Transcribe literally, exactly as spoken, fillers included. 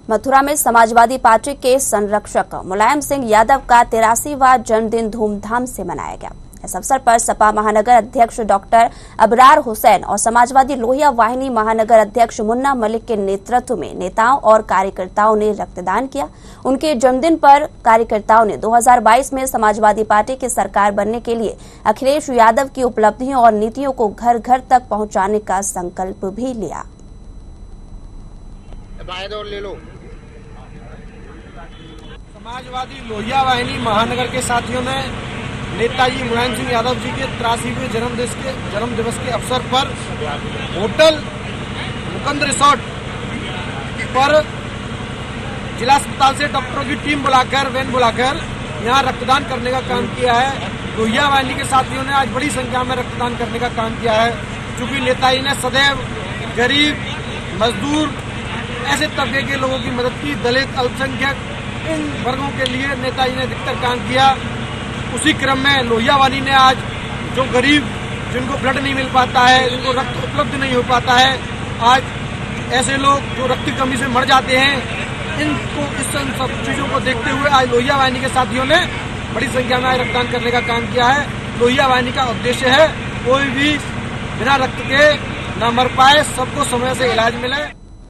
मथुरा में समाजवादी पार्टी के संरक्षक मुलायम सिंह यादव का तिरासीवां जन्मदिन धूमधाम से मनाया गया। इस अवसर पर सपा महानगर अध्यक्ष डॉक्टर अबरार हुसैन और समाजवादी लोहिया वाहिनी महानगर अध्यक्ष मुन्ना मलिक के नेतृत्व में नेताओं और कार्यकर्ताओं ने रक्तदान किया। उनके जन्मदिन पर कार्यकर्ताओं ने दो हज़ार बाईस में समाजवादी पार्टी की सरकार बनने के लिए अखिलेश यादव की उपलब्धियों और नीतियों को घर घर तक पहुंचाने का संकल्प भी लिया। ले लो। समाजवादी लोहिया वाहिनी महानगर के साथियों ने नेताजी मुलायम सिंह यादव जी के तिरासीवें जन्म दिवस के जन्म दिवस के अवसर पर होटल मुकंद रिसोर्ट पर जिला अस्पताल से डॉक्टरों की टीम बुलाकर वैन बुलाकर यहां रक्तदान करने का काम किया है। लोहिया वाहिनी के साथियों ने आज बड़ी संख्या में रक्तदान करने का काम किया है, क्योंकि नेताजी ने सदैव गरीब, मजदूर, ऐसे तबके के लोगों की मदद की। दलित, अल्पसंख्यक, इन वर्गों के लिए नेताजी ने अधिकतर काम किया। उसी क्रम में लोहिया वाहिनी ने आज जो गरीब, जिनको ब्लड नहीं मिल पाता है, जिनको रक्त उपलब्ध नहीं हो पाता है, आज ऐसे लोग जो रक्त की कमी से मर जाते हैं, इनको इस सब चीजों को देखते हुए आज लोहिया वाहिनी के साथियों ने बड़ी संख्या में रक्तदान करने का काम किया है। लोहिया वाहिनी का उद्देश्य है कोई भी बिना रक्त के न मर पाए, सबको समय से इलाज मिले।